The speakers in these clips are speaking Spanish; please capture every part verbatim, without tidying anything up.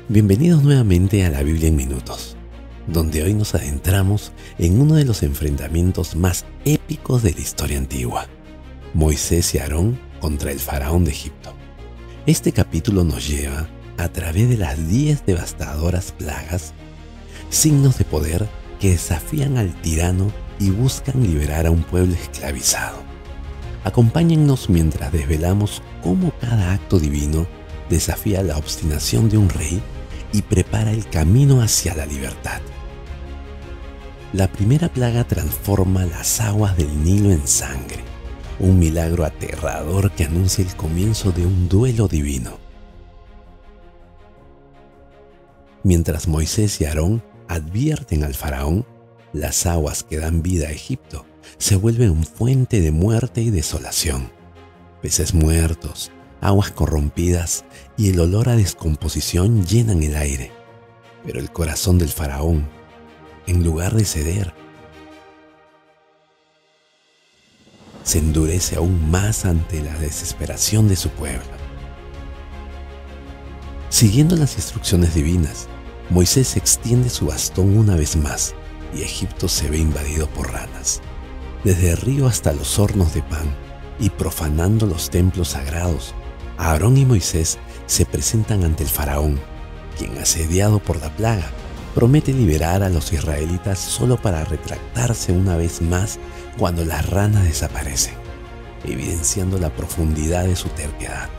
Bienvenidos nuevamente a la Biblia en Minutos, donde hoy nos adentramos en uno de los enfrentamientos más épicos de la historia antigua, Moisés y Aarón contra el faraón de Egipto. Este capítulo nos lleva a través de las diez devastadoras plagas, signos de poder que desafían al tirano y buscan liberar a un pueblo esclavizado. Acompáñennos mientras desvelamos cómo cada acto divino desafía la obstinación de un rey y prepara el camino hacia la libertad. La primera plaga transforma las aguas del Nilo en sangre, un milagro aterrador que anuncia el comienzo de un duelo divino. Mientras Moisés y Aarón advierten al faraón, las aguas que dan vida a Egipto se vuelven un fuente de muerte y desolación. Peces muertos, aguas corrompidas y el olor a descomposición llenan el aire. Pero el corazón del faraón, en lugar de ceder, se endurece aún más ante la desesperación de su pueblo. Siguiendo las instrucciones divinas, Moisés extiende su bastón una vez más y Egipto se ve invadido por ranas. Desde el río hasta los hornos de pan y profanando los templos sagrados, Aarón y Moisés se presentan ante el faraón, quien, asediado por la plaga, promete liberar a los israelitas solo para retractarse una vez más cuando las ranas desaparecen, evidenciando la profundidad de su terquedad.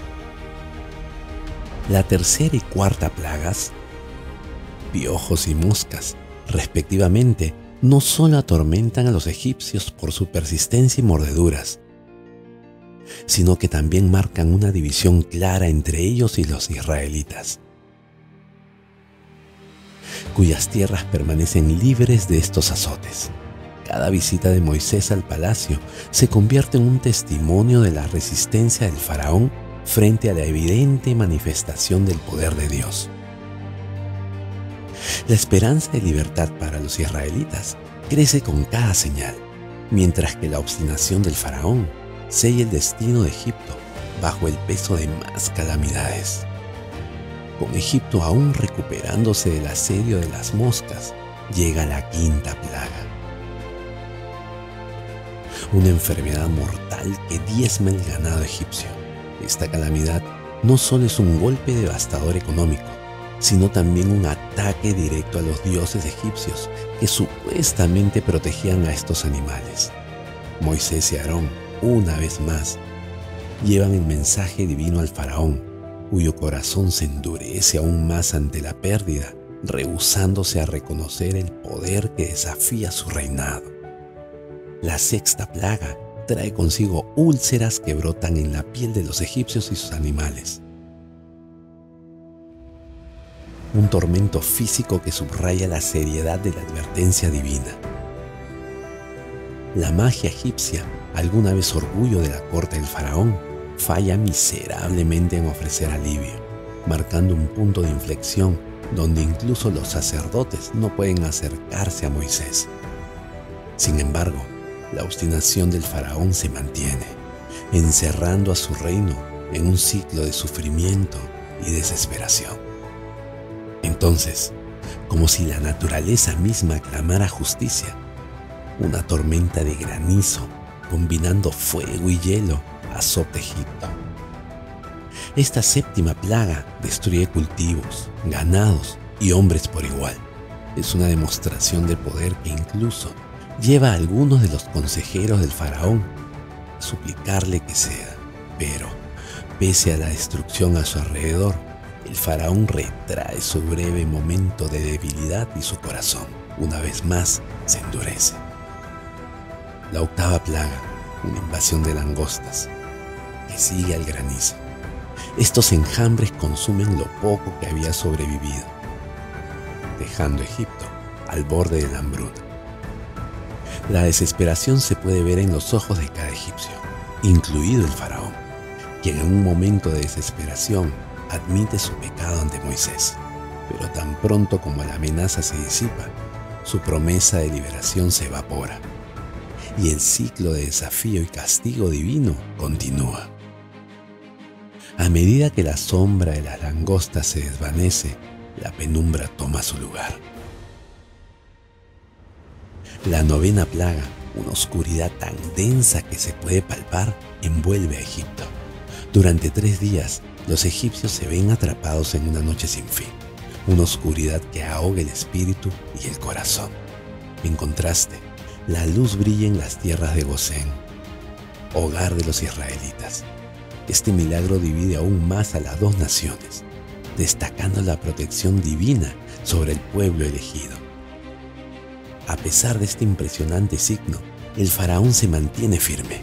La tercera y cuarta plagas, piojos y moscas, respectivamente, no solo atormentan a los egipcios por su persistencia y mordeduras, sino que también marcan una división clara entre ellos y los israelitas, cuyas tierras permanecen libres de estos azotes. Cada visita de Moisés al palacio se convierte en un testimonio de la resistencia del faraón frente a la evidente manifestación del poder de Dios. La esperanza de libertad para los israelitas crece con cada señal, mientras que la obstinación del faraón sella el destino de Egipto bajo el peso de más calamidades. Con Egipto aún recuperándose del asedio de las moscas, llega la quinta plaga. Una enfermedad mortal que diezma el ganado egipcio. Esta calamidad no solo es un golpe devastador económico, sino también un ataque directo a los dioses egipcios que supuestamente protegían a estos animales. Moisés y Aarón, una vez más, llevan el mensaje divino al faraón, cuyo corazón se endurece aún más ante la pérdida, rehusándose a reconocer el poder que desafía su reinado. La sexta plaga trae consigo úlceras que brotan en la piel de los egipcios y sus animales. Un tormento físico que subraya la seriedad de la advertencia divina. La magia egipcia, alguna vez orgullo de la corte del faraón, falla miserablemente en ofrecer alivio, marcando un punto de inflexión donde incluso los sacerdotes no pueden acercarse a Moisés. Sin embargo, la obstinación del faraón se mantiene, encerrando a su reino en un ciclo de sufrimiento y desesperación. Entonces, como si la naturaleza misma clamara justicia, una tormenta de granizo, combinando fuego y hielo, azota Egipto. Esta séptima plaga destruye cultivos, ganados y hombres por igual. Es una demostración de poder que incluso lleva a algunos de los consejeros del faraón a suplicarle que ceda. Pero, pese a la destrucción a su alrededor, el faraón retrae su breve momento de debilidad y su corazón, una vez más, se endurece. La octava plaga, una invasión de langostas, que sigue al granizo. Estos enjambres consumen lo poco que había sobrevivido, dejando a Egipto al borde de la hambruna. La desesperación se puede ver en los ojos de cada egipcio, incluido el faraón, quien en un momento de desesperación admite su pecado ante Moisés, pero tan pronto como la amenaza se disipa, su promesa de liberación se evapora y el ciclo de desafío y castigo divino continúa. A medida que la sombra de las langostas se desvanece, la penumbra toma su lugar. La novena plaga, una oscuridad tan densa que se puede palpar, envuelve a Egipto. Durante tres días, los egipcios se ven atrapados en una noche sin fin, una oscuridad que ahoga el espíritu y el corazón. En contraste, la luz brilla en las tierras de Gosén, hogar de los israelitas. Este milagro divide aún más a las dos naciones, destacando la protección divina sobre el pueblo elegido. A pesar de este impresionante signo, el faraón se mantiene firme,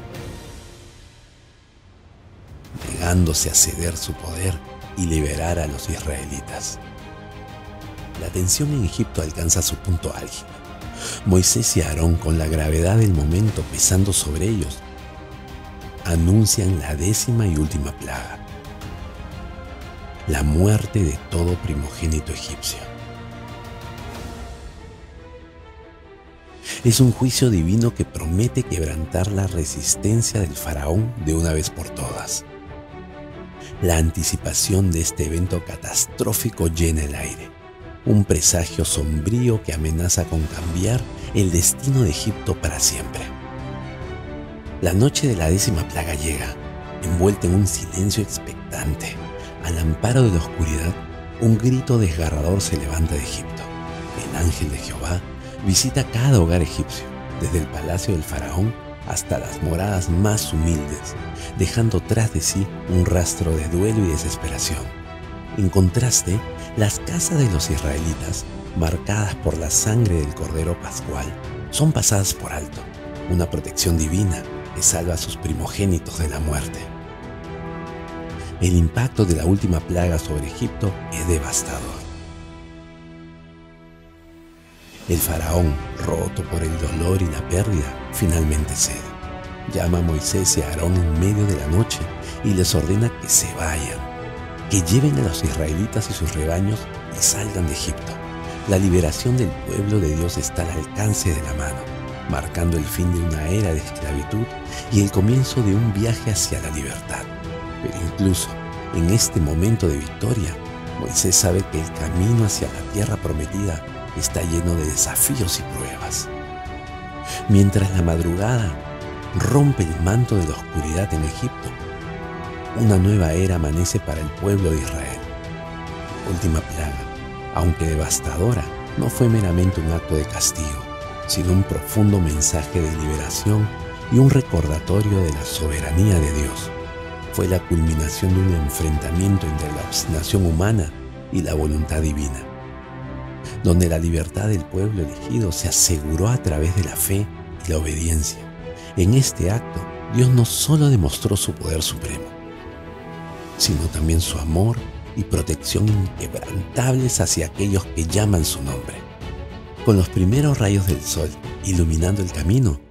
negándose a ceder su poder y liberar a los israelitas. La tensión en Egipto alcanza su punto álgido. Moisés y Aarón, con la gravedad del momento pesando sobre ellos, anuncian la décima y última plaga, la muerte de todo primogénito egipcio. Es un juicio divino que promete quebrantar la resistencia del faraón de una vez por todas. La anticipación de este evento catastrófico llena el aire, un presagio sombrío que amenaza con cambiar el destino de Egipto para siempre. La noche de la décima plaga llega, envuelta en un silencio expectante. Al amparo de la oscuridad, un grito desgarrador se levanta de Egipto. El ángel de Jehová visita cada hogar egipcio, desde el palacio del faraón hasta las moradas más humildes, dejando tras de sí un rastro de duelo y desesperación. En contraste, las casas de los israelitas, marcadas por la sangre del Cordero Pascual, son pasadas por alto, una protección divina que salva a sus primogénitos de la muerte. El impacto de la última plaga sobre Egipto es devastador. El faraón, roto por el dolor y la pérdida, finalmente cede. Llama a Moisés y a Aarón en medio de la noche y les ordena que se vayan, que lleven a los israelitas y sus rebaños y salgan de Egipto. La liberación del pueblo de Dios está al alcance de la mano, marcando el fin de una era de esclavitud y el comienzo de un viaje hacia la libertad. Pero incluso en este momento de victoria, Moisés sabe que el camino hacia la tierra prometida está lleno de desafíos y pruebas. Mientras la madrugada rompe el manto de la oscuridad en Egipto, una nueva era amanece para el pueblo de Israel. La última plaga, aunque devastadora, no fue meramente un acto de castigo, sino un profundo mensaje de liberación y un recordatorio de la soberanía de Dios. Fue la culminación de un enfrentamiento entre la obstinación humana y la voluntad divina, donde la libertad del pueblo elegido se aseguró a través de la fe y la obediencia. En este acto, Dios no solo demostró su poder supremo, sino también su amor y protección inquebrantables hacia aquellos que llaman su nombre. Con los primeros rayos del sol iluminando el camino,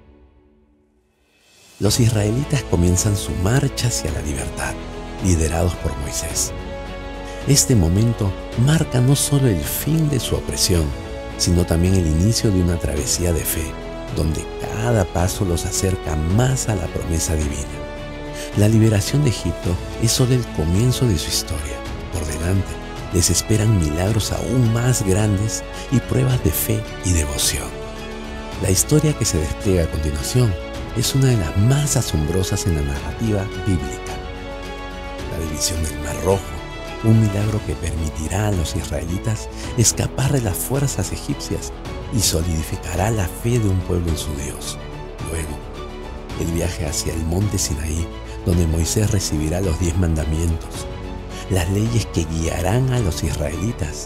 los israelitas comienzan su marcha hacia la libertad, liderados por Moisés. Este momento marca no solo el fin de su opresión, sino también el inicio de una travesía de fe, donde cada paso los acerca más a la promesa divina. La liberación de Egipto es solo el comienzo de su historia. Por delante les esperan milagros aún más grandes y pruebas de fe y devoción. La historia que se despliega a continuación es una de las más asombrosas en la narrativa bíblica. La división del Mar Rojo, un milagro que permitirá a los israelitas escapar de las fuerzas egipcias y solidificará la fe de un pueblo en su Dios. Luego, el viaje hacia el monte Sinaí, donde Moisés recibirá los diez mandamientos, las leyes que guiarán a los israelitas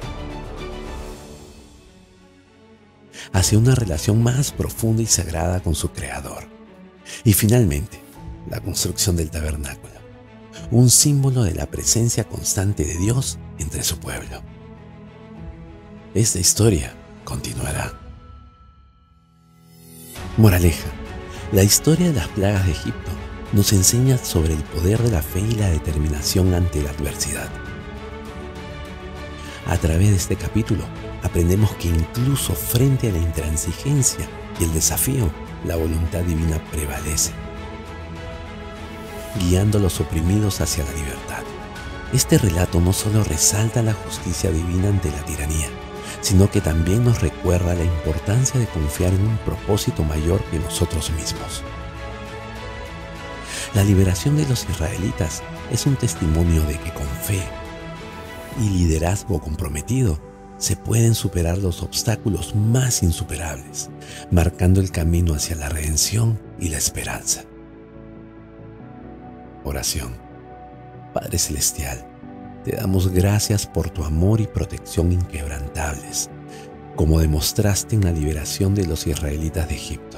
hacia una relación más profunda y sagrada con su Creador. Y finalmente, la construcción del tabernáculo, un símbolo de la presencia constante de Dios entre su pueblo. Esta historia continuará. Moraleja: la historia de las plagas de Egipto nos enseña sobre el poder de la fe y la determinación ante la adversidad. A través de este capítulo aprendemos que incluso frente a la intransigencia y el desafío, la voluntad divina prevalece, guiando a los oprimidos hacia la libertad. Este relato no solo resalta la justicia divina ante la tiranía, sino que también nos recuerda la importancia de confiar en un propósito mayor que nosotros mismos. La liberación de los israelitas es un testimonio de que con fe y liderazgo comprometido se pueden superar los obstáculos más insuperables, marcando el camino hacia la redención y la esperanza. Oración. Padre Celestial, te damos gracias por tu amor y protección inquebrantables, como demostraste en la liberación de los israelitas de Egipto.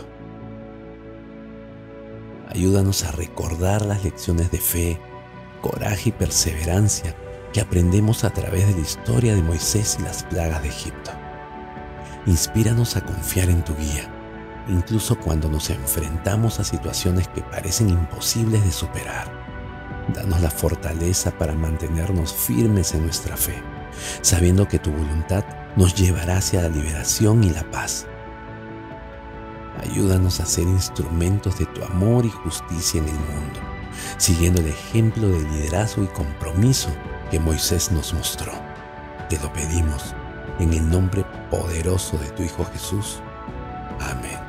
Ayúdanos a recordar las lecciones de fe, coraje y perseverancia que aprendemos a través de la historia de Moisés y las plagas de Egipto. Inspíranos a confiar en tu guía, incluso cuando nos enfrentamos a situaciones que parecen imposibles de superar. Danos la fortaleza para mantenernos firmes en nuestra fe, sabiendo que tu voluntad nos llevará hacia la liberación y la paz. Ayúdanos a ser instrumentos de tu amor y justicia en el mundo, siguiendo el ejemplo de liderazgo y compromiso que Moisés nos mostró. Te lo pedimos en el nombre poderoso de tu Hijo Jesús. Amén.